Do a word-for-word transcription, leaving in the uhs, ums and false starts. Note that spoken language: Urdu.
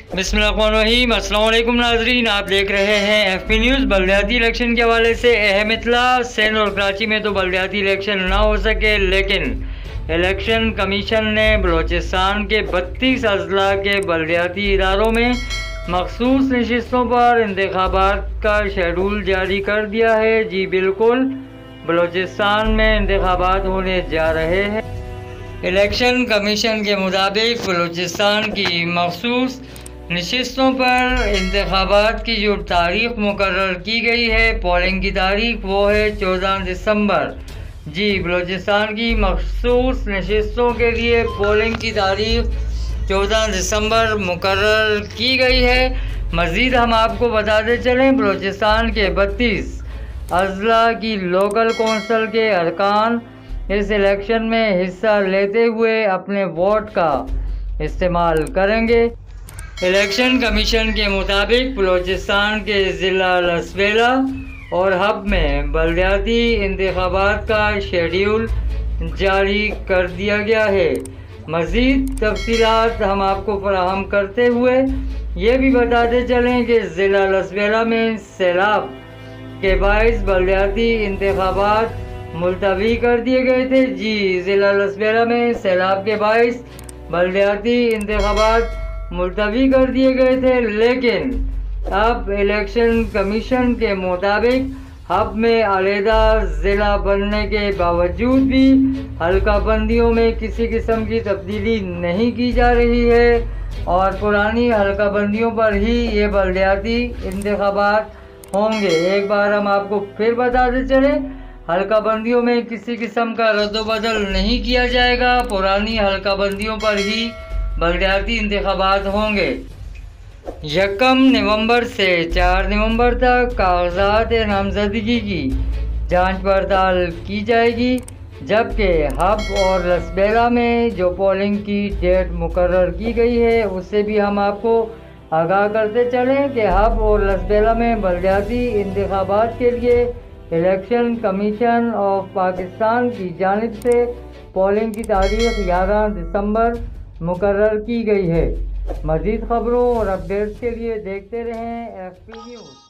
بسم اللہ الرحمن الرحیم۔ السلام علیکم ناظرین، آپ دیکھ رہے ہیں ایف پی نیوز۔ بلدیاتی الیکشن کے حوالے سے اہم اطلاع۔ سندھ اور کراچی میں تو بلدیاتی الیکشن نہ ہو سکے، لیکن الیکشن کمیشن نے بلوچستان کے بتیس اضلاع کے بلدیاتی اداروں میں مخصوص نشستوں پر انتخابات کا شیڈول جاری کر دیا ہے۔ جی بالکل، بلوچستان میں انتخابات ہونے جا رہے ہیں۔ الیکشن کمیشن کے مطابق بلوچستان کی مخصوص نشستوں پر انتخابات کی جو تاریخ مقرر کی گئی ہے، پولنگ کی تاریخ، وہ ہے چودہ دسمبر۔ جی بلوچستان کی مخصوص نشستوں کے لیے پولنگ کی تاریخ چودہ دسمبر مقرر کی گئی ہے۔ مزید ہم آپ کو بتاتے چلیں، بلوچستان کے بتیس اضلاع کی لوکل کونسل کے ارکان اس الیکشن میں حصہ لیتے ہوئے اپنے ووٹ کا استعمال کریں گے۔ الیکشن کمیشن کے مطابق بلوچستان کے ضلع لسبیلا اور ہب میں بلدیاتی انتخابات کا شیڈول جاری کر دیا گیا ہے۔ مزید تفصیلات ہم آپ کو فراہم کرتے ہوئے یہ بھی بتاتے چلیں کہ ضلع لسبیلا میں سیلاب کے باعث بلدیاتی انتخابات ملتوی کر دیے گئے تھے۔ جی ضلع لسبیلا میں سیلاب کے باعث بلدیاتی انتخابات ملتوی کر دیے گئے تھے، لیکن اب الیکشن کمیشن کے مطابق ہب میں علیحدہ ضلع بننے کے باوجود بھی حلقہ بندیوں میں کسی قسم کی تبدیلی نہیں کی جا رہی ہے اور پرانی حلقہ بندیوں پر ہی یہ بلدیاتی انتخابات ہوں گے۔ ایک بار ہم آپ کو پھر بتاتے چلیں، حلقہ بندیوں میں کسی قسم کا رد و بدل نہیں کیا جائے گا، پرانی حلقہ بندیوں پر ہی بلدیاتی انتخابات ہوں گے۔ یکم نومبر سے چار نومبر تک کاغذات نامزدگی کی جانچ پڑتال کی جائے گی، جبکہ ہب اور لسبیلا میں جو پولنگ کی ڈیٹ مقرر کی گئی ہے اس سے بھی ہم آپ کو آگاہ کرتے چلیں کہ ہب اور لسبیلا میں بلدیاتی انتخابات کے لیے الیکشن کمیشن آف پاکستان کی جانب سے پولنگ کی تاریخ گیارہ دسمبر مقرر کی گئی ہے۔ مزید خبروں اور اپڈیٹس کے لیے دیکھتے رہیں ایف پی نیوز۔